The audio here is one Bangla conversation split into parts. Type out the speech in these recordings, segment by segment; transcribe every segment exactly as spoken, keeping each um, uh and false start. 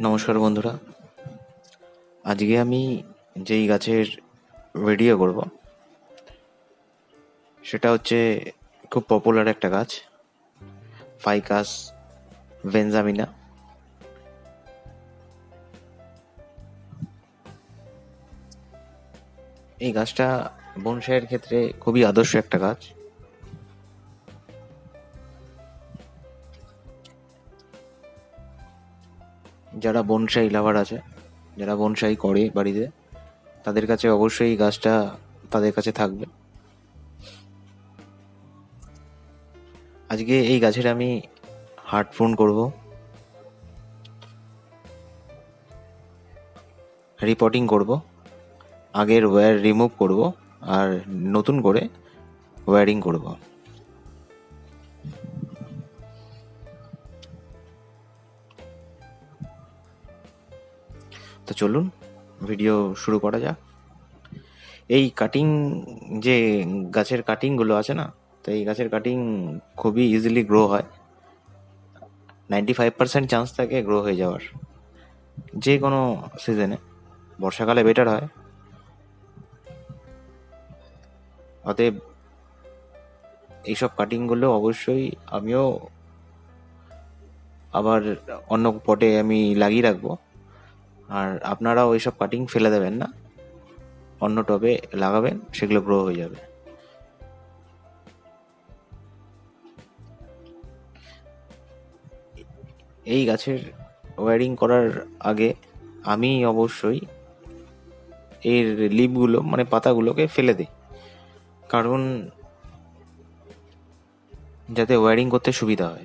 নমস্কার বন্ধুরা, আজকে আমি যেই গাছের ভিডিও করব সেটা হচ্ছে খুব পপুলার একটা গাছ, ফাইকাস বেঞ্জামিনা। এই গাছটা বনসাইয়ের ক্ষেত্রে খুবই আদর্শ একটা গাছ। যারা বনসাই লাভার আছে, যারা বনসাই করে বাড়িতে, তাদের কাছে অবশ্যই এই গাছটা তাদের কাছে থাকবে। আজকে এই গাছের আমি হার্ড প্রুন করব, রিপোর্টিং করব, আগের ওয়্যার রিমুভ করব আর নতুন করে ওয়্যারিং করব। তো চলুন ভিডিও শুরু করা যাক। এই কাটিং, যে গাছের কাটিংগুলো আছে না, তো এই গাছের কাটিং খুবই ইজিলি গ্রো হয়। নাইনটি ফাইভ পার্সেন্ট চান্স থাকে গ্রো হয়ে যাওয়ার, যে কোনো সিজনে। বর্ষাকালে বেটার হয়। অতএব এইসব কাটিংগুলো অবশ্যই আমিও আবার অন্য পটে আমি লাগিয়ে রাখবো, আর আপনারাও এইসব কাটিং ফেলে দেবেন না, অন্য টবে লাগাবেন, সেগুলো গ্রো হয়ে যাবে। এই গাছের ওয়্যারিং করার আগে আমি অবশ্যই এর লিভগুলো মানে পাতাগুলোকে ফেলে দিই, কারণ যাতে ওয়্যারিং করতে সুবিধা হয়।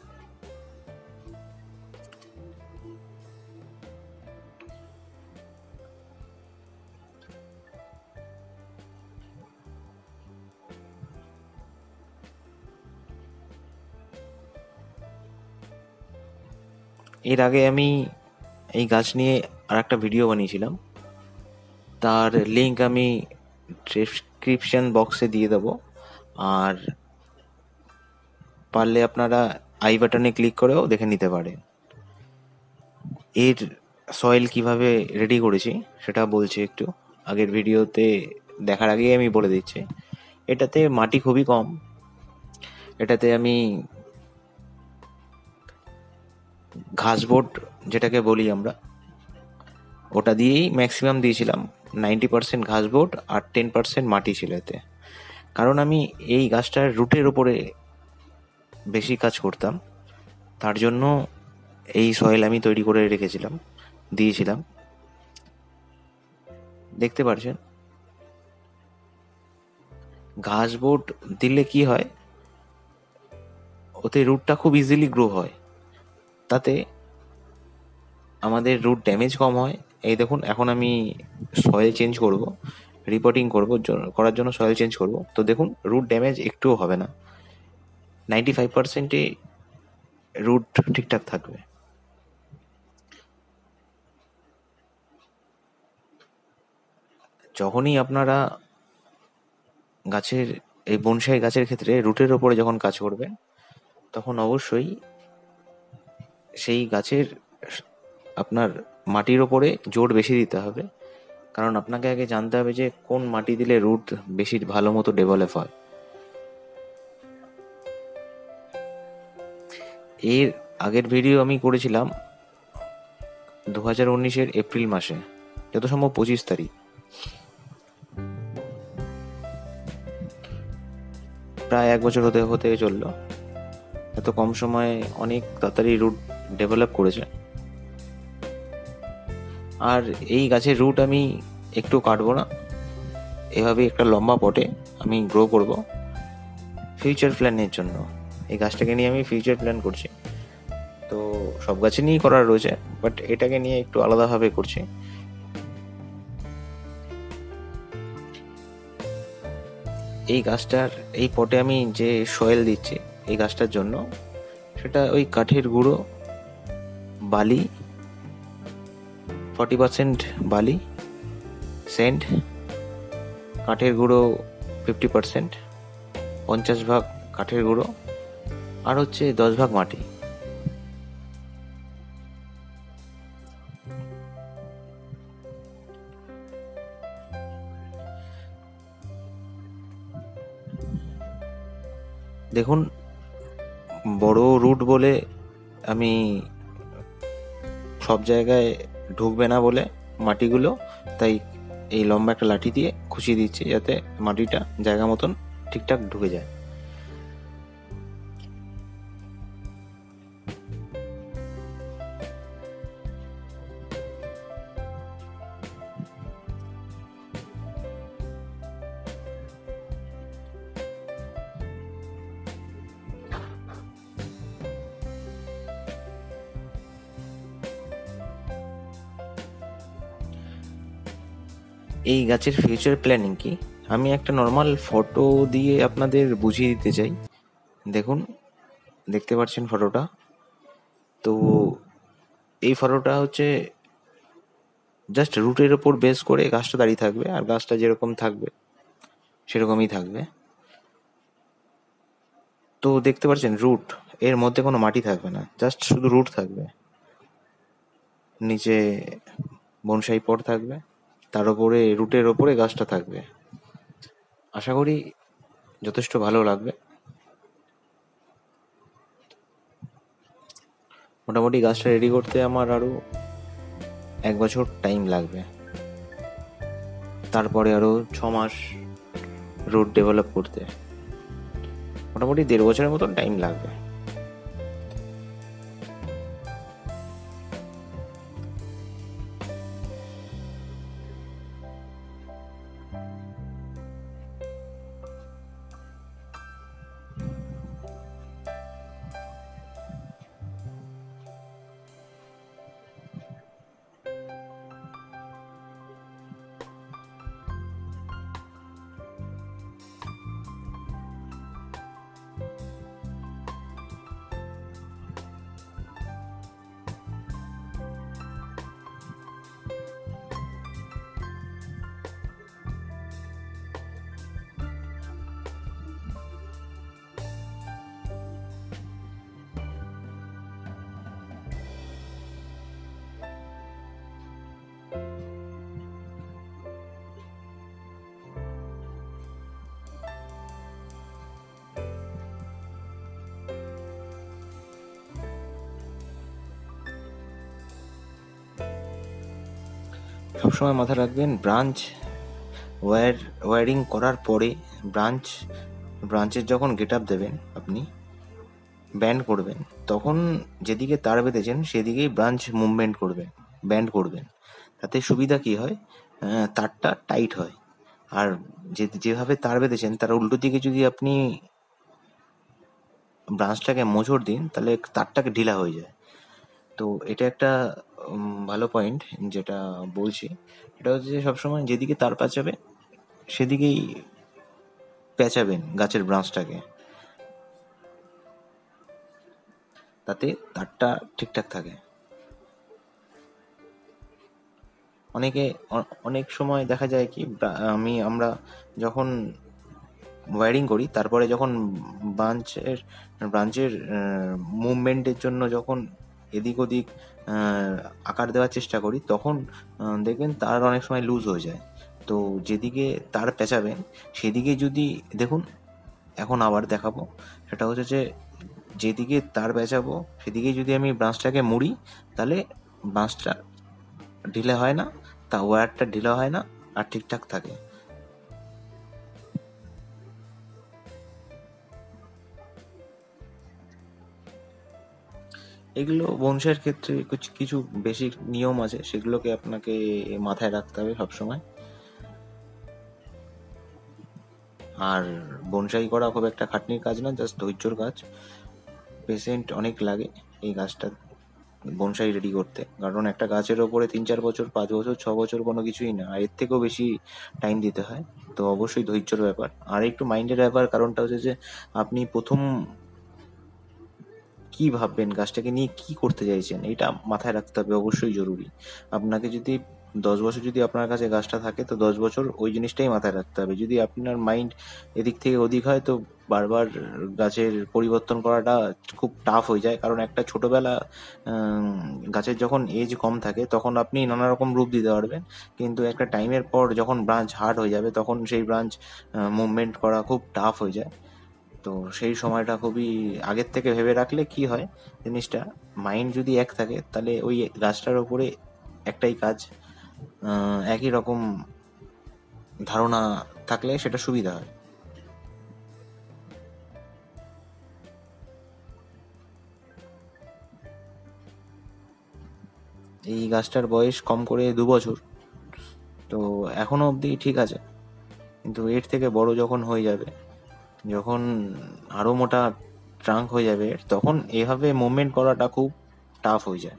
এর আগে আমি এই গাছ নিয়ে আর একটা ভিডিও বানিয়েছিলাম, তার লিঙ্ক আমি ডেসক্রিপশন বক্সে দিয়ে দেবো, আর পারলে আপনারা আই বাটনে ক্লিক করেও দেখে নিতে পারেন। এর সয়েল কিভাবে রেডি করেছি সেটা বলছি একটু, আগের ভিডিওতে দেখার আগেই আমি বলে দিচ্ছি। এটাতে মাটি খুবই কম, এটাতে আমি ঘাসবোর্ড যেটাকে বলি আমরা, ওটা দিয়েই ম্যাক্সিমাম দিয়েছিলাম। নাইনটি পার্সেন্ট ঘাসবোর্ড আর টেন পার্সেন্ট মাটি ছিল এতে, কারণ আমি এই গাছটার রুটের ওপরে বেশি কাজ করতাম, তার জন্য এই সয়েল আমি তৈরি করে রেখেছিলাম, দিয়েছিলাম। দেখতে পাচ্ছেন ঘাসবোর্ড দিলে কি হয়, ওতে রুটটা খুব ইজিলি গ্রো হয়, তাতে আমাদের রুট ড্যামেজ কম হয়। এই দেখুন, এখন আমি সয়েল চেঞ্জ করব, রিপোর্টিং করব, করার জন্য সয়েল চেঞ্জ করব। তো দেখুন, রুট ড্যামেজ একটুও হবে না, নাইনটি ফাইভ পার্সেন্টে রুট ঠিকঠাক থাকবে। যখনই আপনারা গাছের, এই বনসাই গাছের ক্ষেত্রে রুটের ওপরে যখন কাজ করবেন, তখন অবশ্যই সেই গাছের আপনার মাটির ওপরে জোর বেশি দিতে হবে, কারণ আপনাকে আগে জানতে হবে যে কোন মাটি দিলে রুট বেশি ভালো মতো ডেভেলপ হয়। এর আগের ভিডিও আমি করেছিলাম দু হাজার উনিশের এপ্রিল মাসে, যত সম্ভব পঁচিশ তারিখ। প্রায় এক বছর হতে হতে চললো। এত কম সময়ে অনেক তাড়াতাড়ি রুট ডেভেলপ করেছে। আর এই গাছের রুট আমি একটু কাটবো না, এভাবে একটা লম্বা পটে আমি গ্রো করব ফিউচার প্ল্যানের জন্য। এই গাছটাকে নিয়ে আমি ফিউচার প্ল্যান করছি, তো সব গাছে নিয়েই করার রয়েছে, বাট এটাকে নিয়ে একটু আলাদাভাবে করছি। এই গাছটার এই পটে আমি যে সয়েল দিচ্ছি এই গাছটার জন্য, সেটা ওই কাঠের গুঁড়ো, বালি, ফর্টি পার্সেন্ট বালি, সেন্ড, কাঠের গুঁড়ো ফিফটি পার্সেন্ট, পঞ্চাশ ভাগ কাঠের গুঁড়ো, আর হচ্ছে দশ ভাগ মাটি। দেখুন, বড় রুট বলে আমি সব জায়গায় ঢুকবে না বলে মাটিগুলো, তাই এই লম্বা একটা লাঠি দিয়ে খুঁচিয়ে দিচ্ছি যাতে মাটিটা জায়গা মতন ঠিকঠাক ঢুকে যায়। এই গাছের ফিউচার প্ল্যানিং কি, আমি একটা নর্মাল ফটো দিয়ে আপনাদের বুঝিয়ে দিতে চাই। দেখুন, দেখতে পাচ্ছেন ফটোটা? তো এই ফটোটা হচ্ছে জাস্ট রুটের ওপর বেস করে গাছটা দাঁড়িয়ে থাকবে, আর গাছটা যেরকম থাকবে সেরকমই থাকবে। তো দেখতে পাচ্ছেন রুট, এর মধ্যে কোনো মাটি থাকবে না, জাস্ট শুধু রুট থাকবে। নিচে বনসাই পট থাকবে, তার উপরে রুটের ওপরে গাছটা থাকবে। আশা করি যথেষ্ট ভালো লাগবে। মোটামুটি গাছটা রেডি করতে আমার আরো এক বছর টাইম লাগবে, তারপরে আরো ছ মাস রুট ডেভেলপ করতে, মোটামুটি দেড় বছরের মতন টাইম লাগবে। সবসময় মাথায় রাখবেন, ব্রাঞ্চ ওয়্যার ওয়্যারিং করার পরে ব্রাঞ্চ ব্রাঞ্চের যখন গেট আপ দেবেন, আপনি ব্যান্ড করবেন, তখন যেদিকে তার বেঁধেছেন সেদিকেই ব্রাঞ্চ মুভমেন্ট করবেন, ব্যান্ড করবেন। তাতে সুবিধা কি হয়, আহ, তারটা টাইট হয়। আর যে যেভাবে তার বেঁধেছেন তার উল্টো দিকে যদি আপনি ব্রাঞ্চটাকে মোচড় দিন, তাহলে তারটাকে ঢিলা হয়ে যায়। তো এটা একটা উম, ভালো পয়েন্ট যেটা বলছি, এটা হচ্ছে যে সবসময় যেদিকে তার প্যাঁচাবে সেদিকেই পেঁচাবেন গাছের ব্রাঞ্চটাকে, তাতে তারটা ঠিকঠাক থাকে। অনেকে অ- অনেক সময় দেখা যায় কি, ব্রা- আমি আমরা যখন ওয়্যারিং করি, তারপরে যখন ব্রাঞ্চের ব্রাঞ্চের মুভমেন্টের জন্য যখন এদিক ওদিক আহ, আকার দেওয়ার চেষ্টা করি, তখন আহ, দেখবেন তার অনেক সময় লুজ হয়ে যায়। তো যেদিকে তার পেঁচাবেন সেদিকে যদি দেখুন, এখন আবার দেখাবো, সেটা হচ্ছে যে যেদিকে তার পেঁচাবো সেদিকে যদি আমি ব্রাঞ্চটাকে মুড়ি, তাহলে ব্রাঞ্চটা ঢিলে হয় না, তা ওয়্যারটা ঢিলা হয় না, আর ঠিকঠাক থাকে। এগুলো বনসাইয়ের ক্ষেত্রে কিছু কিছু বেসিক নিয়ম আছে, সেগুলোকে আপনাকে মাথায় রাখতে হবে সবসময়। আর বনসাই করা খুব একটা খাটনির কাজ না, জাস্ট ধৈর্যর কাজ। পেশেন্ট অনেক লাগে এই গাছটা বনসাই রেডি করতে, কারণ একটা গাছের ওপরে তিন চার বছর, পাঁচ বছর, ছ বছর কোনো কিছুই না, আর এর থেকেও বেশি টাইম দিতে হয়। তো অবশ্যই ধৈর্যর ব্যাপার, আর একটু মাইন্ডের ব্যাপার। কারণটা হচ্ছে যে আপনি প্রথম কি ভাববেন, গাছটাকে নিয়ে কি করতে চাইছেন, এটা মাথায় রাখতে হবে, অবশ্যই জরুরি। আপনাকে যদি দশ বছর যদি আপনার কাছে গাছটা থাকে, তো দশ বছর ওই জিনিসটাই মাথায় রাখতে হবে। যদি আপনার মাইন্ড এদিক থেকে ওদিক হয়, তো বারবার গাছের পরিবর্তন করাটা খুব টাফ হয়ে যায়, কারণ একটা ছোটবেলা আম, গাছের যখন এজ কম থাকে তখন আপনি নানা রকম রূপ দিতে পারবেন, কিন্তু একটা টাইমের পর যখন ব্রাঞ্চ হার্ড হয়ে যাবে তখন সেই ব্রাঞ্চ মুভমেন্ট করা খুব টাফ হয়ে যায়। তো সেই সময়টা খুবই আগের থেকে ভেবে রাখলে কি হয় জিনিসটা, মাইন্ড যদি এক থাকে তাহলে ওই গাছটার ওপরে একটাই কাজ, আহ, একই রকম ধারণা থাকলে সেটা সুবিধা হয়। এই গাছটার বয়স কম করে দু বছর। তো এখনো অবধি ঠিক আছে, কিন্তু এর থেকে বড় যখন হয়ে যাবে, যখন আরো মোটা ট্রাঙ্ক হয়ে যাবে এর, তখন এভাবে মুভমেন্ট করাটা খুব টাফ হয়ে যায়।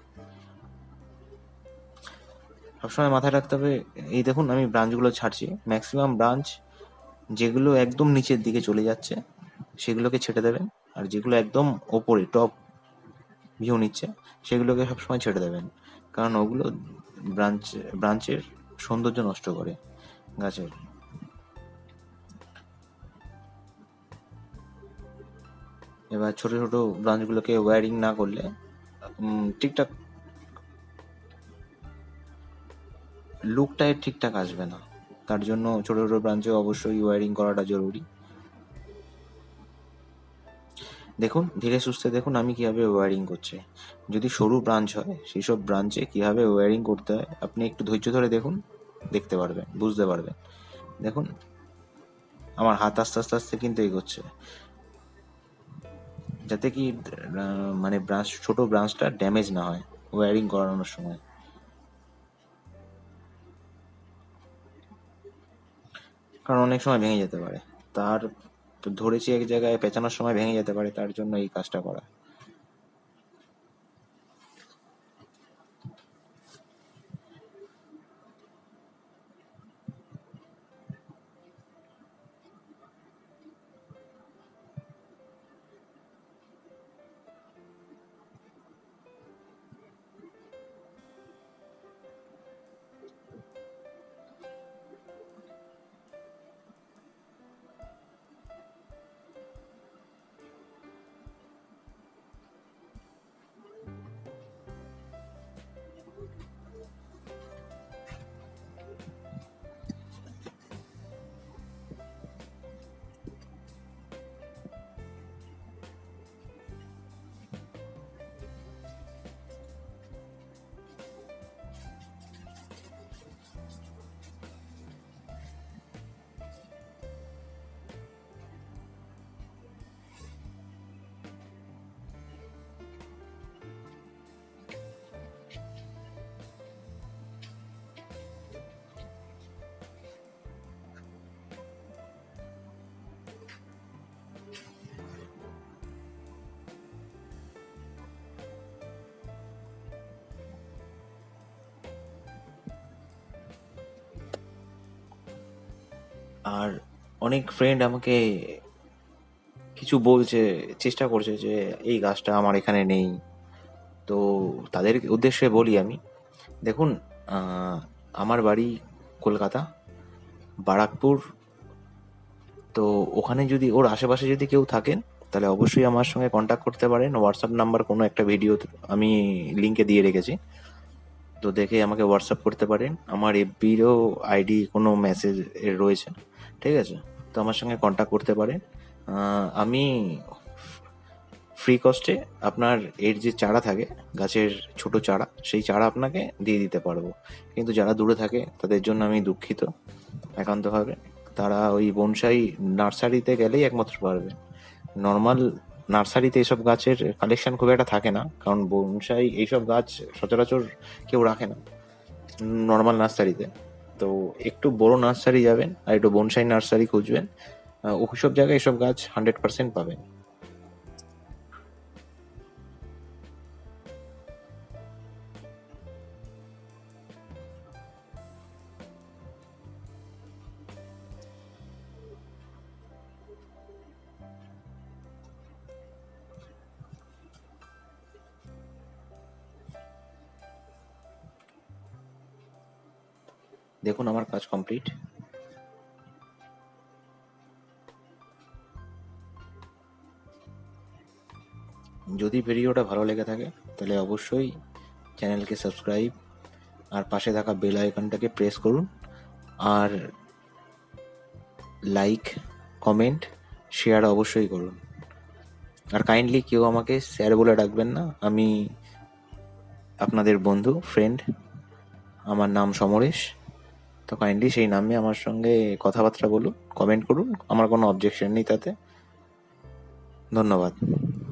সবসময় মাথায় রাখতে হবে, এই দেখুন আমি ব্রাঞ্চগুলো ছাড়ছি, ম্যাক্সিমাম ব্রাঞ্চ যেগুলো একদম নিচের দিকে চলে যাচ্ছে সেগুলোকে ছেটে দেবেন, আর যেগুলো একদম ওপরে টপ ভিউ নিচ্ছে সেগুলোকে সবসময় ছেড়ে দেবেন, কারণ ওগুলো ব্রাঞ্চ ব্রাঞ্চের সৌন্দর্য নষ্ট করে গাছের। এবার ছোট ছোট ব্রাঞ্চগুলোকে ওয়্যারিং না করলে উম, ঠিকঠাক লুকটা এর ঠিকঠাক আসবে না। তার জন্য ছোট ছোট ব্রাঞ্চে অবশ্যই ওয়্যারিং করাটা জরুরি। দেখুন ধীরে সুস্থে দেখুন আমি কিভাবে ওয়্যারিং করছি। যদি সরু ব্রাঞ্চ হয় সেই সব ব্রাঞ্চে কিভাবে ওয়্যারিং করতে হয় আপনি একটু ধৈর্য ধরে দেখুন, দেখতে পারবেন, বুঝতে পারবেন। দেখুন আমার হাত আস্তে আস্তে আস্তে কিন্তু এগোচ্ছে, যাতে কি আহ, মানে ব্রাঞ্চ, ছোট ব্রাঞ্চটা ড্যামেজ না হয় ওয়্যারিং করানোর সময়। কারণ অনেক সময় ভেঙে যেতে পারে, তার তো ধরেছি এক জায়গায়, পেঁচানোর সময় ভেঙে যেতে পারে, তার জন্য এই কাজটা করা। আর অনেক ফ্রেন্ড আমাকে কিছু বলছে, চেষ্টা করছে যে এই গাছটা আমার এখানে নেই। তো তাদের উদ্দেশ্যে বলি আমি, দেখুন আহ, আমার বাড়ি কলকাতা, বারাকপুর। তো ওখানে যদি ওর আশেপাশে যদি কেউ থাকেন তাহলে অবশ্যই আমার সঙ্গে কন্ট্যাক্ট করতে পারেন। হোয়াটসঅ্যাপ নাম্বার কোনো একটা ভিডিও আমি লিঙ্কে দিয়ে রেখেছি, তো দেখে আমাকে হোয়াটসঅ্যাপ করতে পারেন। আমার এফবিরও আইডি কোনো মেসেজ রয়েছে, ঠিক আছে? তো আমার সঙ্গে কন্ট্যাক্ট করতে পারেন। আহ, আমি ফ্রি কস্টে আপনার এর যে চারা থাকে, গাছের ছোট চারা, সেই চারা আপনাকে দিয়ে দিতে পারবো। কিন্তু যারা দূরে থাকে তাদের জন্য আমি দুঃখিত একান্তভাবে। তারা ওই বনসাই নার্সারিতে গেলেই একমাত্র পারবে। নর্মাল নার্সারিতে এসব গাছের কালেকশন খুব একটা থাকে না, কারণ বনসাই এইসব গাছ সচরাচর কেউ রাখে না নর্মাল নার্সারিতে। তো একটু বড় নার্সারি যাবেন আর একটু বনসাই নার্সারি খুঁজবেন, আহ, ওইসব জায়গায় এসব গাছ হান্ড্রেড পার্সেন্ট পাবেন। দেখুন আমার কাজ কমপ্লিট। যদি ভিডিওটা ভালো লেগে থাকে তাহলে অবশ্যই চ্যানেলকে সাবস্ক্রাইব আর পাশে থাকা বেল আইকনটাকে প্রেস করুন, আর লাইক, কমেন্ট, শেয়ার অবশ্যই করুন। আর কাইন্ডলি কেউ আমাকে স্যার বলে ডাকবেন না, আমি আপনাদের বন্ধু, ফ্রেন্ড। আমার নাম সমরেশ। তো কাইন্ডলি সেই নামে আমার সঙ্গে কথাবার্তা বলুন, কমেন্ট করুন, আমার কোনো অবজেকশন নেই তাতে। ধন্যবাদ।